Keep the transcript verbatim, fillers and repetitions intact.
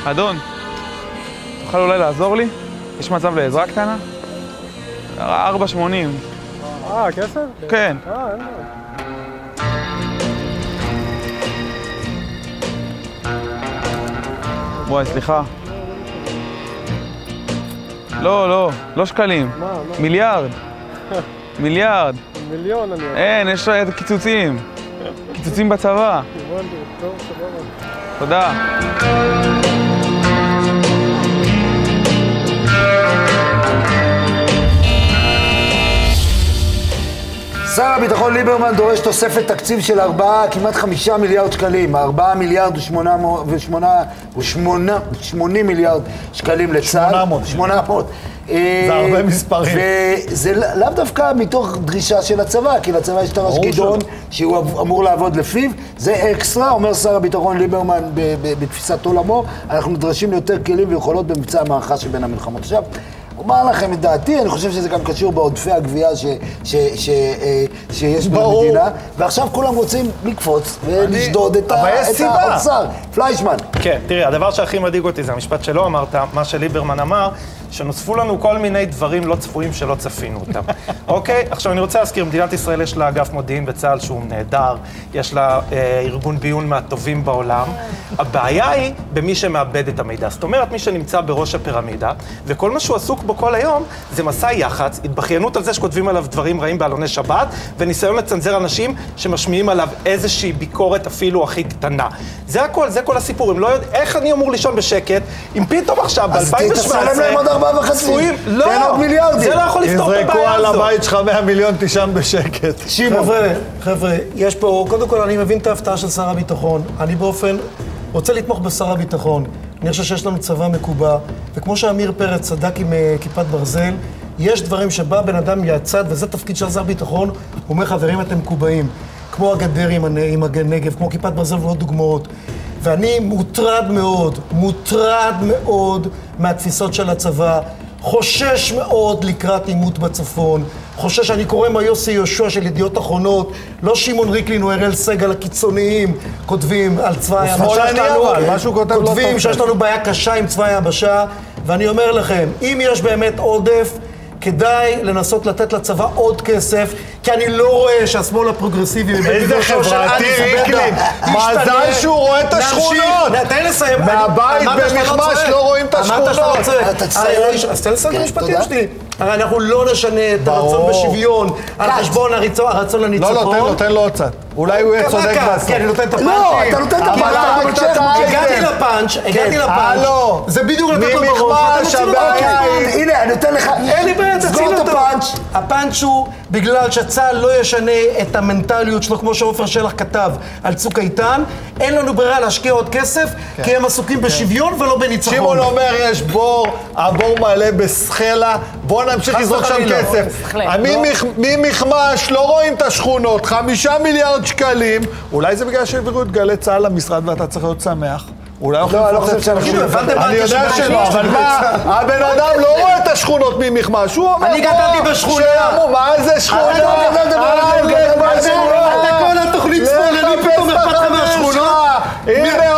אדון, תוכל אולי לעזור לי? יש מצב לעזרה קטנה? ארבע שמונים. אה, כסף? כן. אה, אין לו. וואי, סליחה. לא, לא, לא שקלים. מה, מה? מיליארד. מיליארד. מיליון אני... אין, יש קיצוצים. קיצוצים בצבא. הבנתי, טוב, סבבה. תודה. שר הביטחון ליברמן דורש תוספת תקציב של ארבעה, כמעט חמישה מיליארד שקלים, ארבעה מיליארד ושמונה ושמונה ושמונה שמונים מיליארד שקלים לצה"ל. שמונה מאות. שמונה מאות. זה הרבה מספרים. וזה לאו דווקא מתוך דרישה של הצבא, כי לצבא יש תר"ש גדעון שהוא אמור לעבוד לפיו. זה אקסטרה, אומר שר הביטחון ליברמן בתפיסת עולמו, אנחנו נדרשים ליותר כלים ויכולות במבצע המערכה שבין המלחמות. עכשיו, אומר לכם את דעתי, אני חושב שזה גם קשור בעודפי הגבייה ש, ש, ש, שיש במדינה, ועכשיו כולם רוצים לקפוץ ולשדוד את האוצר. פליישמן. כן, תראי, הדבר שהכי מדאיג אותי זה המשפט שלא אמרת, מה שליברמן אמר, שנוספו לנו כל מיני דברים לא צפויים שלא צפינו אותם. אוקיי? עכשיו אני רוצה להזכיר, מדינת ישראל יש לה אגף מודיעין בצה"ל שהוא נהדר, יש לה אה, ארגון ביון מהטובים בעולם. הבעיה היא במי שמאבד את המידע. זאת אומרת, מי שנמצא בראש הפירמידה, וכל מה שהוא עסוק בו כל היום, זה מסע יח"צ, התבכיינות על זה שכותבים עליו דברים רעים בעלוני שבת, וניסיון לצנזר אנשים שמשמיעים עליו איזושהי ביקורת אפילו הכי קטנה. זה הכל, זה כל הסיפור. אם לא יודע, איך אני אמור לישון בשקט, אם פתאום עכשיו, ב-אלפיים ושבע עשרה, צפויים, לא, תן עוד מיליארדים. זה לא יכול לפתור את הבעיה הזו. יזרקו על הבית שלך מאה מיליון, תישן בשקט. שימו. חבר'ה, חבר'ה, יש פה, קודם כל אני מבין את ההפתעה של שר הביטחון. אני באופן, רוצה לתמוך בשר הביטחון. אני חושב שיש לנו צבא מקובע, וכמו שאמיר פרץ צדק עם uh, כיפת ברזל, יש דברים שבא בן אדם מהצד, וזה תפקיד של שר הביטחון, הוא אומר, חברים, אתם מקובעים. כמו הגדר עם, עם הנגב, כמו כיפת ברזל ועוד דוגמאות. ואני מוטרד מאוד, מוטרד מאוד מהתפיסות של הצבא, חושש מאוד לקראת עימות בצפון, חושש, אני קורא מה יוסי יהושע של ידיעות אחרונות, לא שמעון ריקלין או אראל סגל הקיצוניים כותבים על צבא היבשה שלנו, כותבים שיש לנו בעיה קשה עם צבא היבשה, ואני אומר לכם, אם יש באמת עודף, כדאי לנסות לתת לצבא עוד כסף, כי אני לא רואה שהשמאל הפרוגרסיבי... איזה חברתי, ריקלין! מזל שהוא רואה את השכונות! תן לסיים. מהבית במחמש לא רואים את השכונות! אז תן לסיים את המשפטים שלי. הרי אנחנו לא נשנה את הרצון בשוויון על חשבון הרצון לניצחון. לא, לא, תן לו, תן לו עוד קצת. אולי הוא יהיה צודק בסוף. כן, אני נותן את הפאנצ'ים. לא, אתה נותן את הפאנצ'ים. הגעתי לפאנץ', הגעתי לפאנץ'. זה בדיוק לתת לו בראש. הנה, אני נותן לך... אין לי בעיה, תציל סגור את אותו. הפאנץ'. הפאנץ' הוא בגלל שצה"ל לא ישנה את המנטליות שלו, כמו שעופר שלח כתב על צוק איתן, אין לנו ברירה להשקיע עוד כסף, כי הם עסוקים בשוויון ולא בניצחון. שמעון אומר, יש בור, הבור מלא בסחלה, בואו נמשיך לזרוק שם כסף. ממחמש לא רואים את השכונות, חמישה מיליארד שקלים, אולי זה בגלל שהעבירו את גלי צה"ל למשרד ואתה צריך להיות שמח. אולי לא, אני לא חושב שאנחנו... אני יודע שלא, אבל מה? הבן אדם לא רואה את השכונות ממחמש, הוא אומר... אני גדלתי בשכונה. מה זה שכונה? אתה כל התוכנית שמאל, אני פתאום אכפת לך מהשכונות. הנה